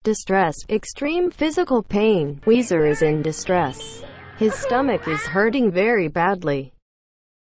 Distress. Extreme physical pain. Weezer is in distress. His stomach is hurting very badly.